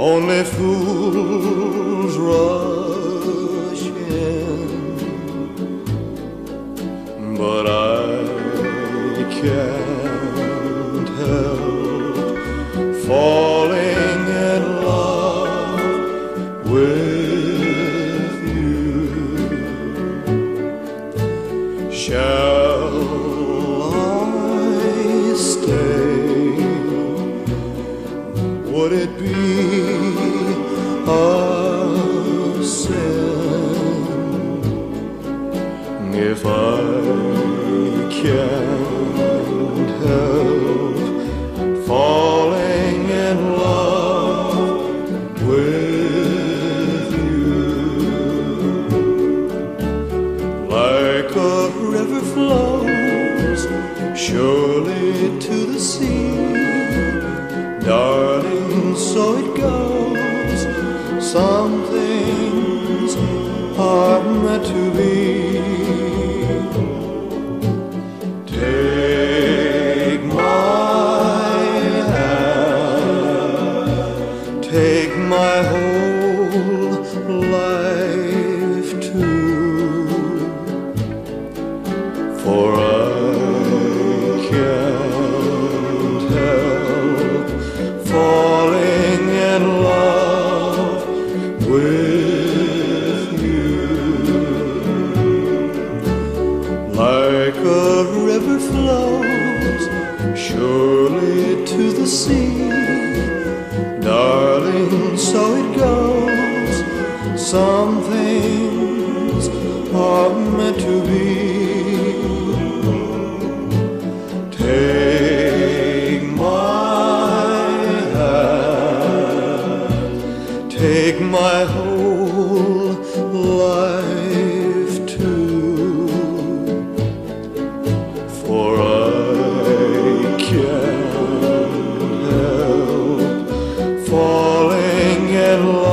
Only fools rush in, but I can't help falling in love with you. Shall I stay? Would it be a sin if I can't help falling in love with you? Like a river flows surely to the sea, darling, so it goes. Some things are meant to be. Take my hand, take my whole life too, for I can't help falling in love with you. Like a river flows surely to the sea, darling, so it goes. Some things are meant to be. Take my hand, take my whole life too, for I can't help falling in love